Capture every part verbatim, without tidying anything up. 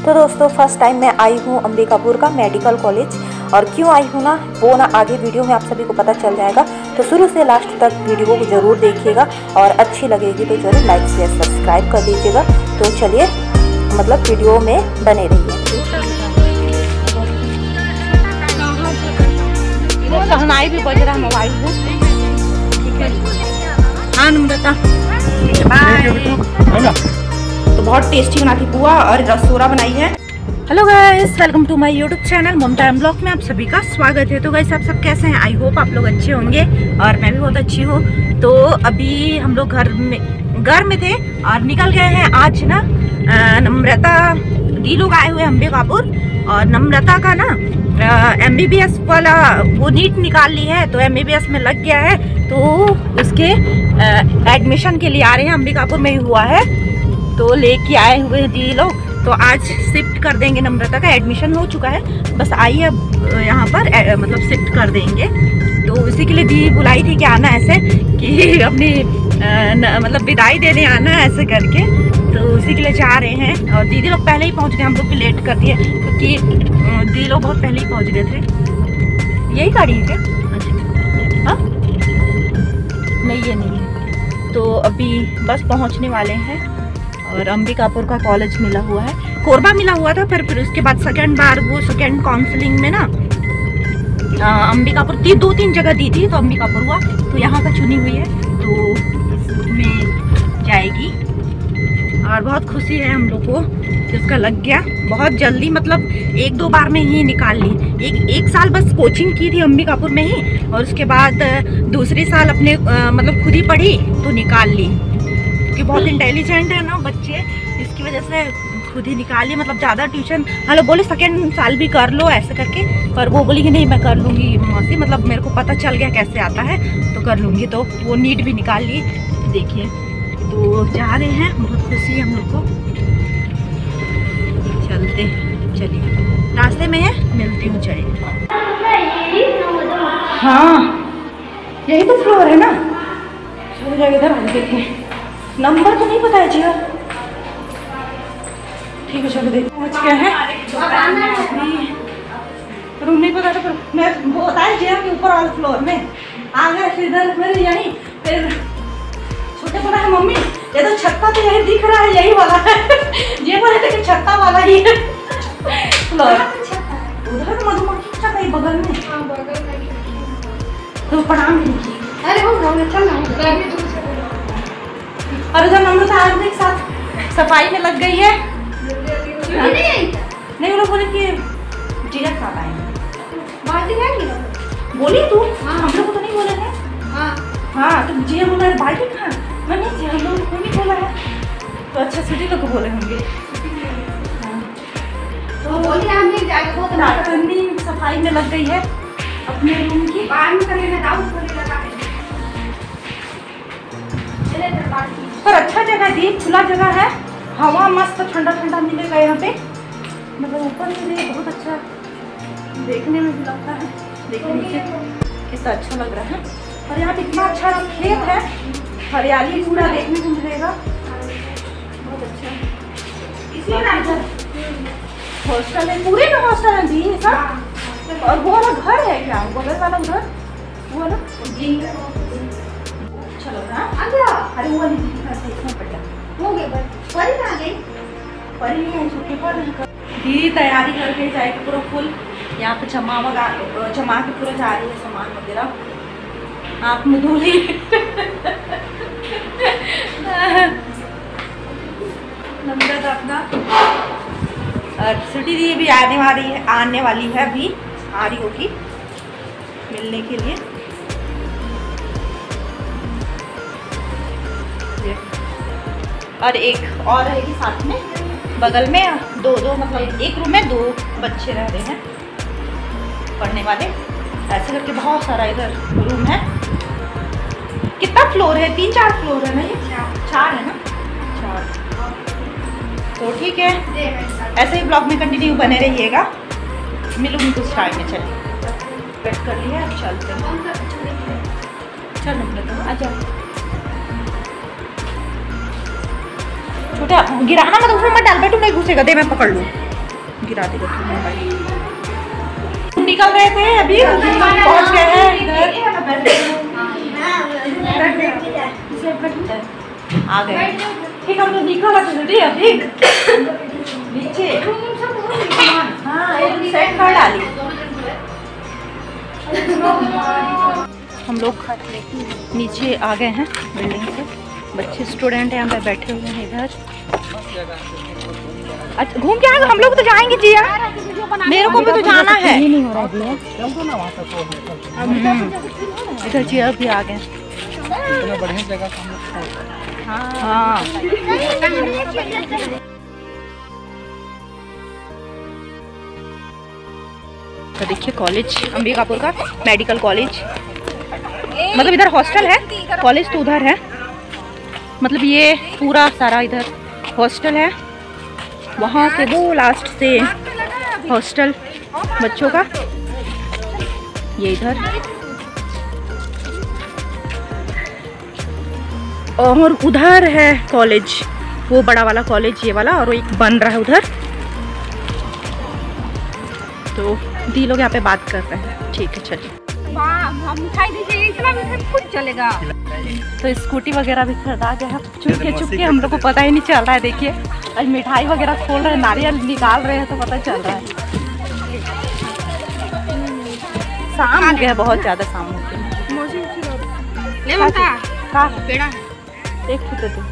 तो दोस्तों first time मैं आई हूँ अंबिकापुर का मेडिकल कॉलेज, और क्यों आई हूँ ना वो ना आगे वीडियो में आप सभी को पता चल जाएगा। तो शुरू से लास्ट तक वीडियो को ज़रूर देखिएगा और अच्छी लगेगी तो ज़रूर लाइक शेयर सब्सक्राइब कर दीजिएगा। तो चलिए मतलब वीडियो में बने रहिए। शहनाई भी बज रहा मोबाइल में। ठीक है हाँ नम्रता तो बहुत टेस्टी बनाती बुआ और रसोरा बनाई है। Hello guys, welcome to my YouTube channel Mamta M blog में आप सभी का स्वागत है। तो गाइस आप सब कैसे हैं? आई होप आप लोग अच्छे होंगे और मैं भी बहुत अच्छी हूँ। तो अभी हम लोग घर में घर में थे और निकल गए हैं आज ना नम्रता दी लोग आए हुए अंबिकापुर, और नम्रता का ना एम बी बी एस वाला वो नीट निकाल ली है तो एम बी बी एस में लग गया है, तो उसके एडमिशन के लिए आ रहे हैं। अंबिकापुर में ही हुआ है तो लेके आए हुए हैं दी लोग। तो आज शिफ्ट कर देंगे, नम्रता का एडमिशन हो चुका है, बस आइए अब यहाँ पर ए, मतलब शिफ्ट कर देंगे। तो इसी के लिए दी बुलाई थी कि आना ऐसे कि अपनी न, मतलब विदाई देने आना ऐसे करके, तो उसी के लिए जा रहे हैं। और दीदी लोग पहले ही पहुँच गए, हम लोग भी लेट कर दिए क्योंकि दीदी लोग बहुत पहले ही पहुँच गए थे। यही गाड़ी है क्या? हाँ नहीं ये नहीं है। तो अभी बस पहुँचने वाले हैं और अंबिकापुर का कॉलेज मिला हुआ है, कोरबा मिला हुआ था, फिर फिर उसके बाद सेकेंड बार वो सेकेंड काउंसलिंग में ना अंबिकापुर ती, दो तीन जगह दी थी तो अंबिकापुर हुआ, तो यहाँ का चुनी हुई है तो इसमें जाएगी। और बहुत खुशी है हम लोग को कि उसका लग गया बहुत जल्दी, मतलब एक दो बार में ही निकाल ली। एक एक साल बस कोचिंग की थी अंबिकापुर में ही, और उसके बाद दूसरी साल अपने आ, मतलब खुद ही पढ़ी तो निकाल ली, क्योंकि बहुत इंटेलिजेंट है ना बच्चे, इसकी वजह से खुद ही निकाली। मतलब ज़्यादा ट्यूशन हेलो बोले सेकेंड साल भी कर लो ऐसे करके, पर वो बोली कि नहीं मैं कर लूँगी मौसी, मतलब मेरे को पता चल गया कैसे आता है तो कर लूँगी। तो वो नीट भी निकाल ली। देखिए तो जा रहे हैं, बहुत खुशी है हम लोग को। चलते चलिए, रास्ते में है, मिलती हूँ। चलिए हाँ यही तो फ्लोर है ना, चलो जाए इधर आगे देखें। नंबर तो नहीं पता है जी, ठीक है चलो देखते पहुँच गए हैं। रूम नहीं पता था पर मैं वो बताया जी कि ऊपर वाले फ्लोर में आ गए, फिर इधर मेरे यहीं फिर छोटे बोला है मम्मी ये तो छत्ता तो यही दिख रहा है, यही वाला है। ये बोले थे कि छत्ता वाला ही है फ्लोर, उधर मधुमक्खी का कहीं बगल में तो प्रणाम कीजिए। अरे वो चल और उधर नम्रता आज एक साथ सफाई में लग गई है। नहीं वो लोग बोले कि जीजा साथ आएंगे, बोली तू? हाँ हम लोग को तो नहीं बोले थे। हाँ हाँ तो जीजा बोला बाल्टी कहाँ? मैं नहीं जी हम लोग को नहीं बोला है, तो अच्छा सिटी लोग को बोले होंगे। तो बोलिए हमने जाके सफाई में लग गई है अपने रूम की, बाहर में करेगा पर अच्छा जगह दी, खुला जगह है, हवा मस्त ठंडा ठंडा मिलेगा यहाँ पे। मतलब ऊपर से बहुत अच्छा देखने में भी लगता है, देखने नीचे कितना अच्छा लग रहा है। और यहाँ पे इतना अच्छा खेत है, हरियाली पूरा देखने को मिलेगा, बहुत अच्छा। हॉस्टल है, पूरे में हॉस्टल है दी सब। और वो वाला घर है क्या? बगल वाला घर वो वाला चलो हाँ आ गया। अरे वो वाली देखना पड़ेगा, हो गए परी आ गई, परी नहीं आई छुट्टी पर दीदी तैयारी करके जाएगी पूरा फुल। यहाँ पे जमा वगा जमा के पूरा जा रही है सामान वगैरह। आप मुधूली नम्रता अपना और सिटी दी भी आने वाली है, आने वाली है अभी, आ रही होगी मिलने के लिए। और एक और रहेगी साथ में, बगल में दो दो मतलब एक रूम में दो बच्चे रह रहे हैं पढ़ने वाले, ऐसे करके बहुत सारा इधर रूम है। कितना फ्लोर है? तीन चार फ्लोर है ना, ये चार है ना, चार। तो ठीक है, ऐसे ही ब्लॉग में कंटिन्यू बने रहिएगा। मिलूंगी कुछ टाइम में। चलिए वेट कर लिया, चलते हैं। चलो आ जाओ, छोटा गिराना मत, उसमें मत डाल, बैठू नहीं घुसेगा, दे मैं पकड़ लूँ। गिरा देगा मोबाइल। निकल रहे थे अभी, पहुंच गए हैं इधर, आ गए। ठीक, हम लोग निकल रहे अभी नीचे। हाँ, एक सेट कर डाली। हम लोग नीचे आ गए हैं बिल्डिंग से। बच्चे स्टूडेंट यहाँ पे बैठे हुए हैं इधर। अच्छा, घूम के आएगा? हम लोग तो जाएंगे जिया, मेरे को भी तो जाना है। इधर जिया भी आ गए। बढ़िया जगह। हाँ, तो देखिए कॉलेज अंबिकापुर का मेडिकल कॉलेज, मतलब इधर हॉस्टल है, कॉलेज तो उधर है। मतलब ये पूरा सारा इधर हॉस्टल है, वहाँ से वो लास्ट से हॉस्टल बच्चों का, ये इधर। और उधर है कॉलेज, वो बड़ा वाला कॉलेज ये वाला, और वो एक बन रहा है उधर। तो दी लोग यहाँ पे बात कर रहे हैं। ठीक है, चलिए। मिठाई दीजिए, इतना मीठा खुद चलेगा। तो स्कूटी वगैरह भी खरीदा गया है, चुपके चुपके, हम लोग को पता ही नहीं चल रहा है। देखिए आज मिठाई वगैरह खोल रहे हैं, नारियल निकाल रहे हैं, तो पता चल रहा है। शाम हो गया, बहुत ज़्यादा शाम हो गया। एक तो दे।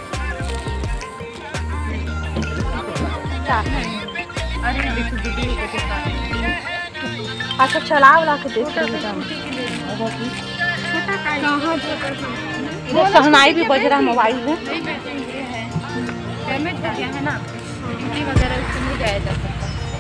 अच्छा, चला वाला के देख रहे हैं। सहनाई भी बज रहा है मोबाइल में। डैमेज हो गया है ना, ड्यूटी वगैरह उससे मिल जाया जा सकता है।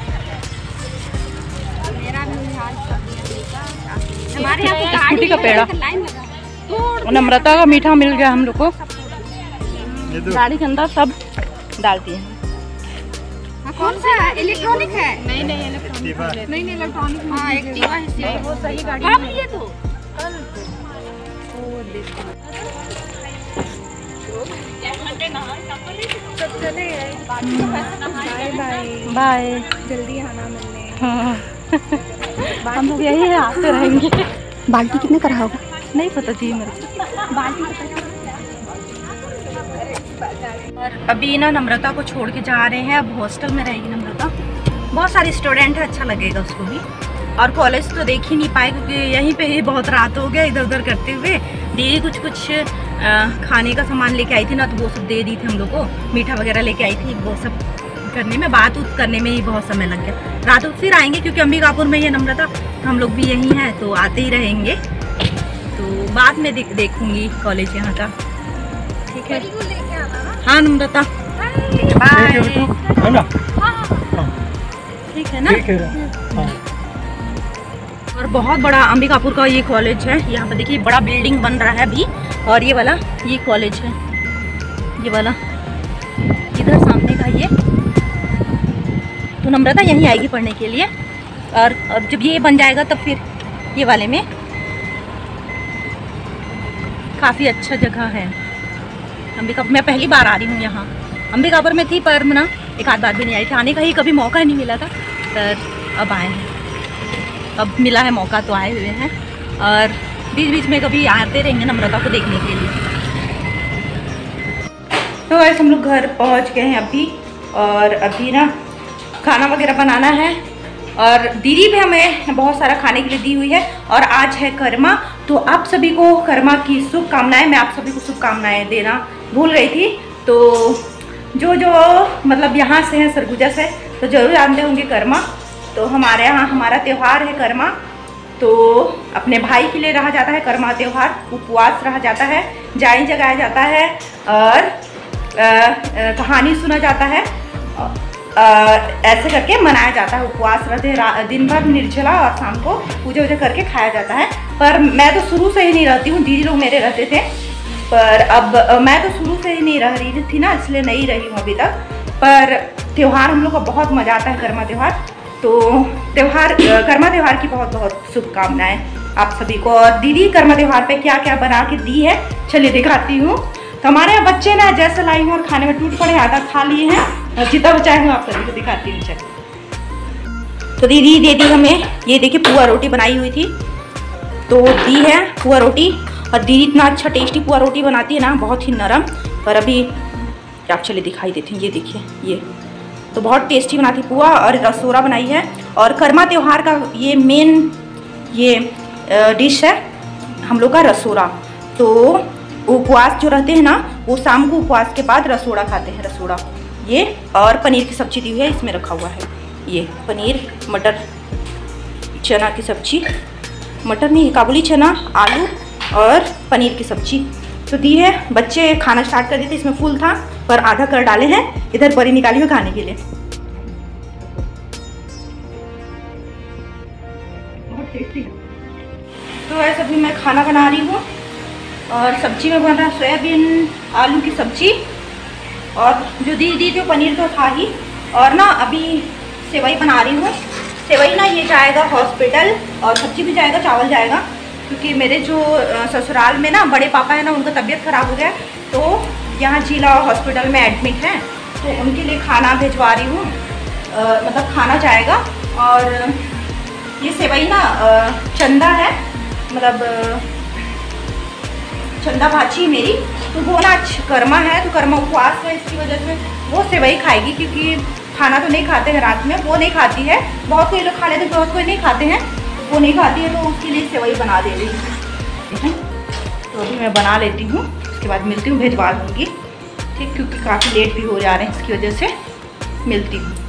हमारे यहाँ स्कूटी का पेड़ा, नम्रता का मीठा मिल गया हम लोग को। गाड़ी के अंदर सब डालती है। कौन सा इलेक्ट्रॉनिक है? नहीं नहीं इलेक्ट्रॉनिक नहीं नहीं इलेक्ट्रॉनिक। हाँ, एक्टिवा है, वो सही गाड़ी है। ये तो कल बाय बाय, जल्दी आना मिलने। हाँ, हम लोग यही आते रहेंगे। बाल्टी कितने का होगा? नहीं पता जी मेरे को। बाल्टी और अभी ना नम्रता को छोड़ के जा रहे हैं। अब हॉस्टल में रहेगी नम्रता। बहुत सारे स्टूडेंट है, अच्छा लगेगा उसको भी। और कॉलेज तो देख ही नहीं पाए क्योंकि यहीं पे ही बहुत रात हो गया इधर उधर करते हुए। दीदी कुछ कुछ आ, खाने का सामान लेके आई थी ना, तो वो सब दे दी थी हम लोग को। मीठा वगैरह लेके आई थी, वो सब करने में, बात उत करने में ही बहुत समय लग गया। रात को फिर आएंगे क्योंकि अंबिकापुर में ही है नम्रता, तो हम लोग भी यहीं हैं, तो आते ही रहेंगे। तो बाद में देख देखूंगी कॉलेज यहाँ का। ठीक है, हाँ नम्रता, बाय। ठीक है ना। और बहुत बड़ा अंबिकापुर का ये कॉलेज है। यहाँ पे देखिए बड़ा बिल्डिंग बन रहा है अभी। और ये वाला ये कॉलेज है, ये वाला इधर सामने का ये। तो नम्रता यहीं आएगी पढ़ने के लिए। और, और जब ये बन जाएगा तब फिर ये वाले में। काफ़ी अच्छा जगह है अंबिकापुर। मैं पहली बार आ रही हूँ यहाँ। अंबिकापुर में थी पर ना एक आध बार भी नहीं आई थी, आने का ही कभी मौका नहीं मिला था। पर अब आए हैं, अब मिला है मौका तो आए हुए हैं। और बीच बीच में कभी आते रहेंगे नम्रता को देखने के लिए। तो ऐसे हम लोग घर पहुँच गए हैं अभी। और अभी ना खाना वगैरह बनाना है। और दीदी भी हमें बहुत सारा खाने के लिए दी हुई है। और आज है कर्मा, तो आप सभी को कर्मा की शुभकामनाएं। मैं आप सभी को शुभकामनाएं देना भूल गई थी। तो जो जो मतलब यहाँ से हैं, सरगुजा से, तो ज़रूर जानते होंगे कर्मा। तो हमारे यहाँ हमारा त्यौहार है कर्मा। तो अपने भाई के लिए रहा जाता है कर्मा त्यौहार। उपवास रहा जाता है, जाई जगाया जाता है, और आ, आ, कहानी सुना जाता है। आ, ऐसे करके मनाया जाता है। उपवास रहते, दिन भर निर्जला, और शाम को पूजा वूजा करके खाया जाता है। पर मैं तो शुरू से ही नहीं रहती हूँ, दीदी लोग मेरे रहते थे। पर अब मैं तो शुरू से ही नहीं रह रही थी ना, इसलिए नहीं रही हूँ अभी तक। पर त्यौहार हम लोग का बहुत मज़ा आता है, कर्मा त्यौहार। तो त्यौहार कर्मा त्यौहार की बहुत बहुत शुभकामनाएं आप सभी को। और दीदी कर्मा त्यौहार पे क्या क्या बना के दी है, चलिए दिखाती हूँ। तो हमारे यहाँ बच्चे ना जैसे लाई हूँ और खाने में टूट पड़े, आधा खा लिए हैं, और जितना बचाए हूँ आप सभी को दिखाती हूँ। चलिए तो दीदी दे दी हमें, ये देखिए पुआ रोटी बनाई हुई थी तो दी है पुआ रोटी। और दीदी इतना अच्छा टेस्टी पुआ रोटी बनाती है ना, बहुत ही नरम। पर अभी आप चले दिखाई देते हैं, ये देखिए ये तो बहुत टेस्टी बनाती पुआ। और रसोरा बनाई है, और कर्मा त्यौहार का ये मेन ये डिश है हम लोग का रसोरा। तो उपवास जो रहते हैं ना, वो शाम को उपवास के बाद रसोड़ा खाते हैं, रसोड़ा। ये और पनीर की सब्जी दी हुई है, इसमें रखा हुआ है ये पनीर, मटर, चना की सब्जी, मटर नहीं काबुली चना, आलू और पनीर की सब्जी तो दी है। बच्चे खाना स्टार्ट कर दिए थे, इसमें फुल था पर आधा कर डाले हैं, इधर बड़ी निकाली हुई खाने के लिए। बहुत टेस्टी है। तो ऐसा भी मैं खाना बना रही हूँ, और सब्जी में बन रहा है सोयाबीन आलू की सब्जी। और जो दी दी थी पनीर तो था ही, और ना अभी सेवई बना रही हूँ। सेवई ना ये जाएगा हॉस्पिटल, और सब्जी भी जाएगा, चावल जाएगा, क्योंकि मेरे जो ससुराल में ना बड़े पापा है ना, उनका तबीयत ख़राब हो गया, तो यहाँ जिला हॉस्पिटल में एडमिट हैं, तो उनके लिए खाना भिजवा रही हूँ, मतलब खाना जाएगा। और ये सेवई ना चंदा है, मतलब चंदा भाची मेरी, तो वो ना कर्मा है, तो कर्मा उपवास है, इसकी वजह से वो सेवई खाएगी, क्योंकि खाना तो नहीं खाते हैं रात में, वो नहीं खाती है। बहुत कोई लोग खा लेते हैं, बहुत कोई नहीं खाते हैं, वो नहीं खाती है, तो उसके लिए सेवई बना दे रही हूँ। तो अभी मैं बना लेती हूँ, उसके बाद मिलती हूँ, भिजवा दूँगी, ठीक, क्योंकि काफ़ी लेट भी हो जा रहे हैं, इसकी वजह से मिलती हूँ।